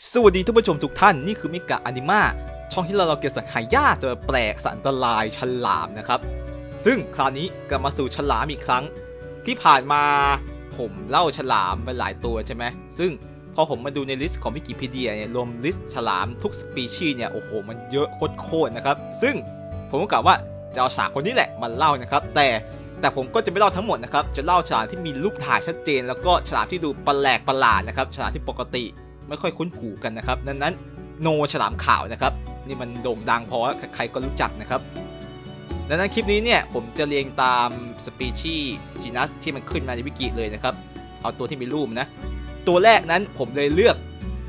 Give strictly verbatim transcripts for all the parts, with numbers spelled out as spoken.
สวัสดีท่านผู้ชมทุกท่านนี่คือมิกะอนิมาช่องที่เราเราเก็บสัตว์หายากจะแปลกสัตว์อันตรายฉลามนะครับซึ่งคราวนี้กลับมาสู่ฉลามอีกครั้งที่ผ่านมาผมเล่าฉลามไปหลายตัวใช่ไหมซึ่งพอผมมาดูในลิสต์ของวิกิพีเดียเนี่ยรวมลิสต์ฉลามทุกสปีชีส์เนี่ยโอ้โหมันเยอะโคตรๆนะครับซึ่งผมก็กล่าวว่าจะเอาฉลามคนนี้แหละมาเล่านะครับแต่แต่ผมก็จะไม่เล่าทั้งหมดนะครับจะเล่าฉลามที่มีรูปถ่ายชัดเจนแล้วก็ฉลามที่ดูแปลกประหลาดนะครับฉลามที่ปกติไม่ค่อยคุ้นหูกันนะครับนั้นนั้นโนฉลามขาวนะครับนี่มันโด่งดังเพราะว่าใครๆก็รู้จักนะครับดังนั้นคลิปนี้เนี่ยผมจะเรียงตามสปีชีส์จีนัสที่มันขึ้นมาในวิกิเลยนะครับเอาตัวที่มีรูปนะตัวแรกนั้นผมเลยเลือก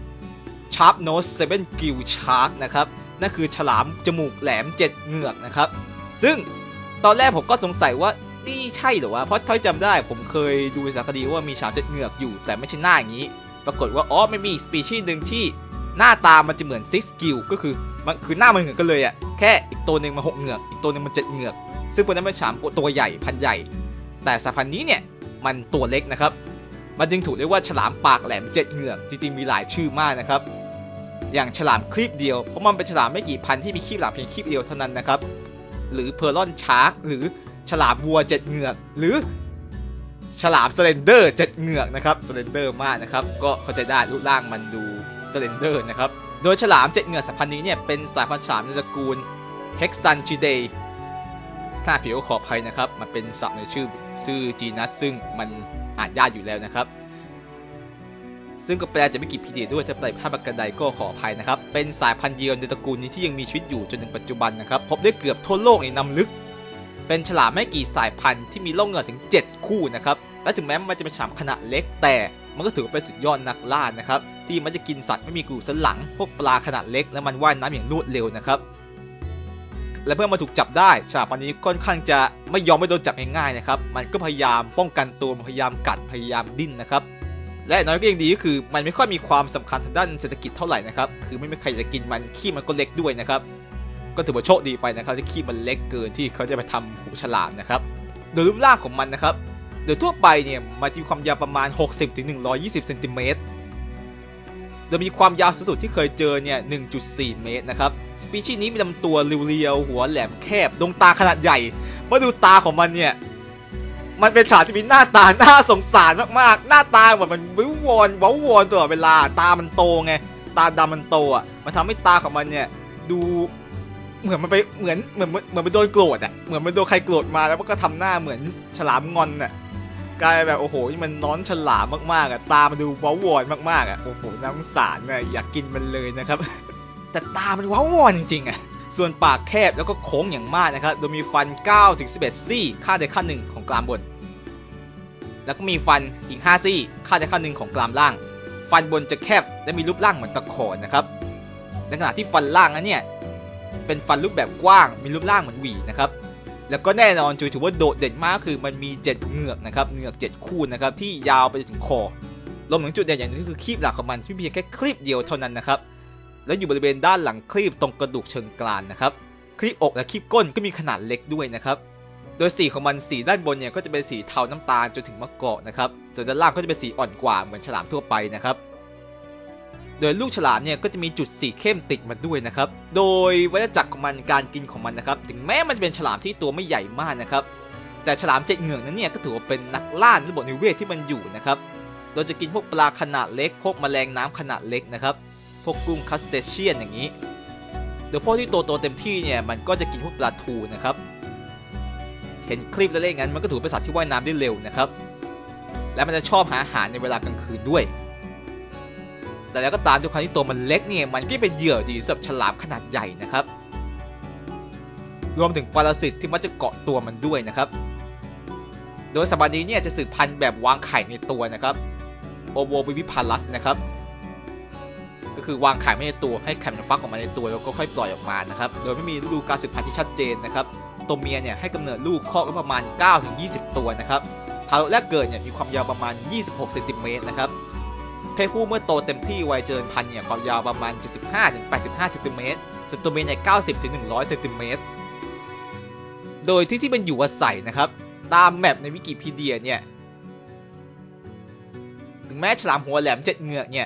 Sharp Nose Seven Gill Shark นะครับนั่นคือฉลามจมูกแหลมเจ็ดเหงือกนะครับซึ่งตอนแรกผมก็สงสัยว่านี่ใช่หรือวะเพราะถ้าจำได้ผมเคยดูสารคดีว่ามีฉลามเจ็ดเหงือกอยู่แต่ไม่ใช่หน้าอย่างนี้ปรากฏว่าอ๋อไม่มีสปีชีส์หนึ่งที่หน้าตามันจะเหมือนซิกกิลก็คือมันคือหน้ามันเหมือนกันเลยอ่ะแค่อีกตัวหนึ่งมันหกเหงือกอีกตัวหนึ่งมันเจ็ดเหงือกซึ่งพวกนั้นเป็นฉลามตัวใหญ่พันใหญ่แต่สายพันธุ์นี้เนี่ยมันตัวเล็กนะครับมันจึงถูกเรียกว่าฉลามปากแหลมเจ็ดเหงือกจริงๆมีหลายชื่อมากนะครับอย่างฉลามคลีบเดียวเพราะมันเป็นฉลามไม่กี่พันที่มีคลีบหลังเพียงคลีบเดียวเท่านั้นนะครับหรือเพอร์ลอนชาร์กหรือฉลามวัวเจ็ดเหงือกหรือฉลามสเลนเดอร์เจ็ดเหงือกนะครับสเลนเดอร์มากนะครับก็เข้าใจได้รูปร่างมันดูสเลนเดอร์นะครับโดยฉลามเจ็ดเหงือกสายพันธุ์นี้เนี่ยเป็นสายพันธุ์ฉลามในตระกูล Hexanchidae ถ้าผิวขออภัยนะครับมันเป็นศัพท์ในชื่อชื่อจีนัสซึ่งมันอ่านยากอยู่แล้วนะครับซึ่งก็แปลจากวิกิพีเดียด้วยถ้าแปลภาพกันใดก็ขออภัยนะครับเป็นสายพันธุ์เดียวในตระกูลนี้ที่ยังมีชีวิตอยู่จนถึงปัจจุบันนะครับพบได้เกือบทั่วโลกในน้ำลึกเป็นฉลามไม่กี่สายพันธุ์ที่มีโรคเหงือกถึงเจ็ดคู่นะครับและถึงแม้มันจะเป็นฉลามขนาดเล็กแต่มันก็ถือว่าเป็นสุดยอดนักล่านะครับที่มันจะกินสัตว์ไม่มีกระดูกสันหลังพวกปลาขนาดเล็กและมันว่ายน้ำอย่างรวดเร็วนะครับและเมื่อมาถูกจับได้ฉลามพันธุ์นี้ค่อนข้างจะไม่ยอมไม่โดนจับง่ายๆนะครับมันก็พยายามป้องกันตัวพยายามกัดพยายามดิ้นนะครับและน้อยก็ยังดีก็คือมันไม่ค่อยมีความสำคัญทางด้านเศรษฐกิจเท่าไหร่นะครับคือไม่มีใครจะกินมันขี้มันก็เล็กด้วยนะครับก็ถือว่าโชคดีไปนะครับที่ขี้มันเล็กเกินที่เขาจะไปทำหูฉลามนะครับโดยรูปร่างของมันนะครับโดยทั่วไปเนี่ยมันจะมีความยาวประมาณ หกสิบถึงหนึ่งร้อยยี่สิบ เซนติเมตรโดยมีความยาวสูงสุดที่เคยเจอเนี่ย หนึ่งจุดสี่ เมตรนะครับสปีชีส์นี้มีลำตัวเรียวๆหัวแหลมแคบดวงตาขนาดใหญ่มาดูตาของมันเนี่ยมันเป็นฉลามที่มีหน้าตาน่าสงสารมากๆหน้าตาเหมือนมันวิววอนว้าวอนตลอดเวลาตามันโตไงตาดำมันโตอ่ะมันทำให้ตาของมันเนี่ยดูเหมือนมันไปเหมือนเหมือนเหมือนไปโดนโกรธอ่ะเหมือนมันโดนใครโกรธมาแล้วมันก็ทำหน้าเหมือนฉลามงอนอ่ะกลายแบบโอ้โหนี่มันน้อนฉลามมากๆอ่ะตามันดูว้าววอนมากๆอ่ะโอ้โหน่าสงสารอ่ะอยากกินมันเลยนะครับ แต่ตามันว้าววอนจริงๆอ่ะส่วนปากแคบแล้วก็โค้งอย่างมากนะครับโดยมีฟัน เก้าถึงสิบเอ็ด ซี่ค่าใดค่าหนึ่งของกรามบนแล้วก็มีฟันอีกห้าซี่ค่าใดค่าหนึ่งของกรามล่างฟันบนจะแคบและมีรูปร่างเหมือนตะขอนะครับในขณะที่ฟันล่างนั้นเนี่ยเป็นฟันรูปแบบกว้างมีรูปร่างเหมือนหวีนะครับแล้วก็แน่นอนจุยถือว่าโดดเด่นมากคือมันมีเจ็ดเหงือกนะครับเหงือกเจ็ดคู่นะครับที่ยาวไปถึงคอรวมถึงจุดเด่นอย่างนึงคือครีบหลักของมันที่เพียงแค่ครีบเดียวเท่านั้นนะครับแล้วอยู่บริเวณด้านหลังครีบตรงกระดูกเชิงกรานนะครับครีบอกและครีบก้นก็มีขนาดเล็กด้วยนะครับโดยสีของมันสีด้านบนเนี่ยก็จะเป็นสีเทาน้ำตาลจนถึงมะกอกนะครับส่วนด้านล่างก็จะเป็นสีอ่อนกว่าเหมือนฉลามทั่วไปนะครับโดยลูกฉลามเนี่ยก็จะมีจุดสีเข้มติดมาด้วยนะครับโดยวัฏจักรของมันการกินของมันนะครับถึงแม้มันจะเป็นฉลามที่ตัวไม่ใหญ่มากนะครับแต่ฉลามเจ็ดเหงือกนั้นเนี่ยก็ถือว่าเป็นนักล่าในระบบนิเวศที่มันอยู่นะครับโดยจะกินพวกปลาขนาดเล็กพวกแมลงน้ำขนาดเล็กนะครับพวกกุ้งคัสเตเชียนอย่างนี้โดยพวกที่โตๆเต็มที่เนี่ยมันก็จะกินพวกปลาทูนะครับเห็นคลิปแล้วเล่นงั้นมันก็ถือเป็นสัตว์ที่ว่ายน้ำได้เร็วนะครับและมันจะชอบหาอาหารในเวลากลางคืนด้วยแต่แล้วก็ตามด้วยความที่ตัวมันเล็กเนี่ยมันก็เป็นเหยื่อดีสำหรับฉลามขนาดใหญ่นะครับรวมถึงปรสิตที่มันจะเกาะตัวมันด้วยนะครับโดยสัตว์นี้เนี่ยจะสืบพันธุ์แบบวางไข่ในตัวนะครับโอโววิวิพาลัสนะครับก็คือวางไข่ไม่ในตัวให้ไข่มันฟักออกมาในตัวแล้วก็ค่อยปล่อยออกมานะครับโดยไม่มีฤดูการสืบพันธุ์ที่ชัดเจนนะครับตัวเมียเนี่ยให้กำเนิดลูกคลอดประมาณ เก้าถึงยี่สิบ ตัวนะครับทารกแรกเกิดเนี่ยมีความยาวประมาณยี่สิบหกเซนติเมตรนะครับเพศผู้เมื่อโตเต็มที่วัยเจริญพันธุ์เนี่ยความยาวประมาณเจ็ดสิบห้าถึงแปดสิบห้าเซนติเมตรส่วนตัวเมียเนี่ยเก้าสิบถึงหนึ่งร้อยเซนติเมตรโดยที่ที่มันอยู่อาศัยนะครับตามแมปในวิกิพีเดียเนี่ยถึงแม้ฉลามหัวแหลมเจ็ดเหงือกเนี่ย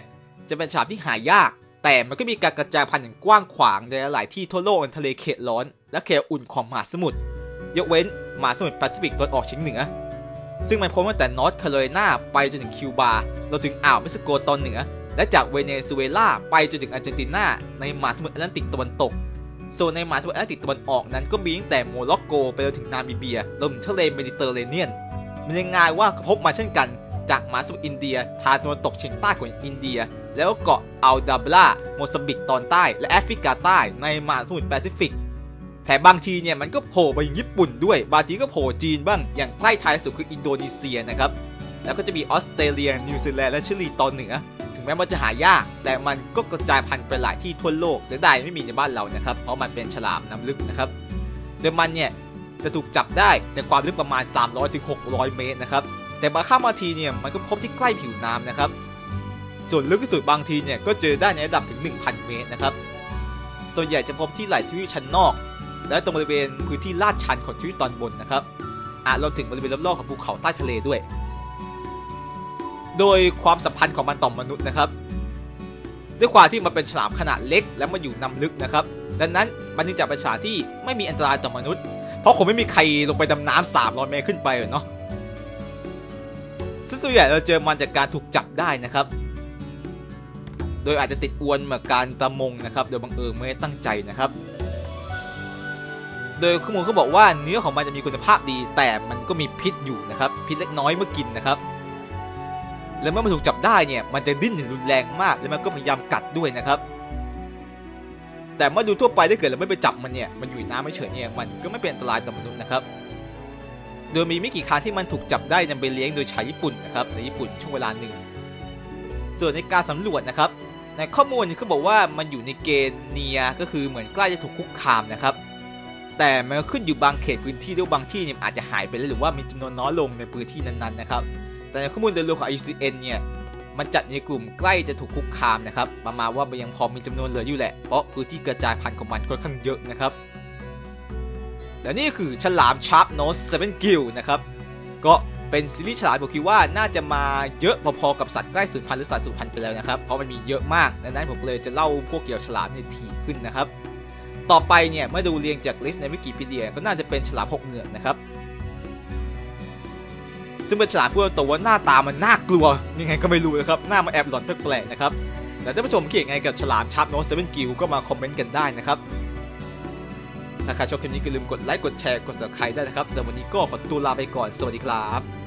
จะเป็นฉลามที่หายากแต่มันก็มีการกระจายพันธุ์อย่างกว้างขวางในหลายที่ทั่วโลกในทะเลเขตร้อนและเขตอุ่นของมหาสมุทรยกเว้นมหาสมุทรแปซิฟิกตะวันออกเฉียงเหนือซึ่งมันพ้นตั้งแต่นอร์ทแคโรไลนาไปจนถึงคิวบาเราถึงอ่าวเม็กซิโกตอนเหนือและจากเวเนซุเอลาไปจนถึงอาร์เจนตินาในมหาสมุทรแอตแลนติกตะวันตกส่วนในมหาสมุทรแอตแลนติกตะวันออกนั้นก็มีตั้งแต่โมร็อกโกไปจนถึงนามิเบียรวมถึงทะเลเมดิเตอร์เรเนียนมันยังง่ายว่าพบมาเช่นกันจากมหาสมุทรอินเดียทางตะวันตกเฉียงใต้ของอินเดียแล้วเกาะอัลดาบราโมซัมบิกตอนใต้และแอฟริกาใต้ในมหาสมุทรแปซิฟิกแถมบางทีเนี่ยมันก็โผล่ไปอย่างญี่ปุ่นด้วยบางทีก็โผล่จีนบ้างอย่างใกล้ไทยสุดคืออินโดนีเซียนะครับแล้วก็จะมีออสเตรเลียนิวซีแลนด์และชิลีตอนเหนือถึงแม้ว่าจะหายากแต่มันก็กระจายพันธุ์ไปหลายที่ทั่วโลกเสียดายไม่มีในบ้านเรานะครับเพราะมันเป็นฉลามน้ำลึกนะครับโดยมันเนี่ยจะถูกจับได้ในความลึกประมาณ สามร้อยถึงหกร้อย เมตรนะครับแต่บางครั้งบางทีเนี่ยมันก็พบที่ใกล้ผิวน้ำนะครับส่วนลึกที่สุดบางทีเนี่ยก็เจอได้ในระดับถึง หนึ่งพัน เมตรนะครับส่วนใหญ่จะพบที่ไหล่ทวีปชั้นนอกและตรงบริเวณพื้นที่ลาดชันของทวีปตอนบนนะครับอาจรวมถึงบริเวณรอบๆของภูเขาใต้ทะเลด้วยโดยความสัมพันธ์ของมันต่อมนุษย์นะครับด้วยความที่มันเป็นฉลามขนาดเล็กและมันอยู่น้ำลึกนะครับดังนั้นมันจึงจะเป็นฉลามที่ไม่มีอันตรายต่อมนุษย์เพราะคงไม่มีใครลงไปดำน้ำสามร้อยเมตรขึ้นไปเนาะซึ่งส่วนใหญ่เราเจอมันจากการถูกจับได้นะครับโดยอาจจะติดอวนเหมือนการประมงนะครับโดยบังเอิญไม่ได้ตั้งใจนะครับโดยข้อมูลเขาบอกว่าเนื้อของมันจะมีคุณภาพดีแต่มันก็มีพิษอยู่นะครับพิษเล็กน้อยเมื่อกินนะครับและเมื่อมันถูกจับได้เนี่ยมันจะดิ้นอย่างรุนแรงมากและมันก็พยายามกัดด้วยนะครับแต่เมื่อดูทั่วไปถ้าเกิดเราไม่ไปจับมันเนี่ยมันอยู่ในน้ำไม่เฉยเนี่ยมันก็ไม่เป็นอันตรายต่อมนุษย์นะครับโดยมีไม่กี่ครั้งที่มันถูกจับได้นำไปเลี้ยงโดยชาวญี่ปุ่นนะครับในญี่ปุ่นช่วงเวลาหนึ่งส่วนในการสำรวจนะครับในข้อมูลเขาบอกว่ามันอยู่ในเกณฑ์เนียก็คือเหมือนใกล้จะถูกคุกคามนะครับแต่มันขึ้นอยู่บางเขตพื้นที่ด้วยบางที่เนี่ยอาจจะหายไปแล้วหรือว่ามีจำนวนน้อยลงในพื้นที่นั้นๆนะครับแต่ในข้อมูลโดยรวมของ ไอ ยู ซี เอ็น เนี่ยมันจัดในกลุ่มใกล้จะถูกคุกคามนะครับประมาณว่ามันยังพอมีจำนวนเหลืออยู่แหละเพราะพื้นที่กระจายพันธุ์ของมันค่อนข้างเยอะนะครับและนี่คือฉลามชาร์ปโนสเซเว่นกิลนะครับก็เป็นซีรีส์ฉลามผมคิดว่าน่าจะมาเยอะพอๆกับสัตว์ใกล้สูญพันธุ์หรือสัตว์สูญพันธุ์ไปแล้วนะครับเพราะมันมีเยอะมากดังนั้นผมเลยจะเล่าพวกเกี่ยวฉลามเนี่ยถี่ขึ้นนะครับต่อไปเนี่ยเมื่อดูเรียงจากลิสต์ในวิกิพีเดียก็น่าจะเป็นฉลามหกเหงือกนะครับซึ่งเป็นฉลามพูดตรงว่าหน้าตามันน่ากลัวยังไงก็ไม่รู้นะครับหน้ามันแอบหลอนแปลกๆนะครับแต่ท่านผู้ชมคิดยังไงกับฉลามชาร์ปโนสเซเว่นกิลก็มาคอมเมนต์กันได้นะครับถ้าใครชอบคลิปนี้ก็อย่าลืมกดไลค์กดแชร์กด ซับสไครบ์ได้นะครับสำหรับวันนี้ก็ขอตัวลาไปก่อนสวัสดีครับ